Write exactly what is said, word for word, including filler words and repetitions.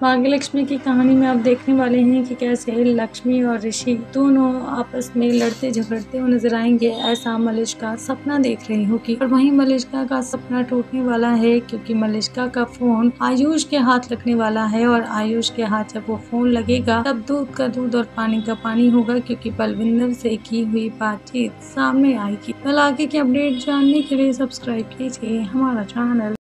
भाग्यलक्ष्मी की कहानी में आप देखने वाले हैं कि कैसे लक्ष्मी और ऋषि दोनों आपस में लड़ते झगड़ते हुए नजर आएंगे। ऐसा मलिष्का सपना देख रही होगी और वहीं मलिष्का का सपना टूटने वाला है, क्योंकि मलिष्का का फोन आयुष के हाथ लगने वाला है और आयुष के हाथ जब वो फोन लगेगा तब दूध का दूध और पानी का पानी होगा, क्योंकि बलविंदर से की हुई बातचीत सामने आएगी। कल आगे के अपडेट जानने के लिए सब्सक्राइब कीजिए हमारा चैनल।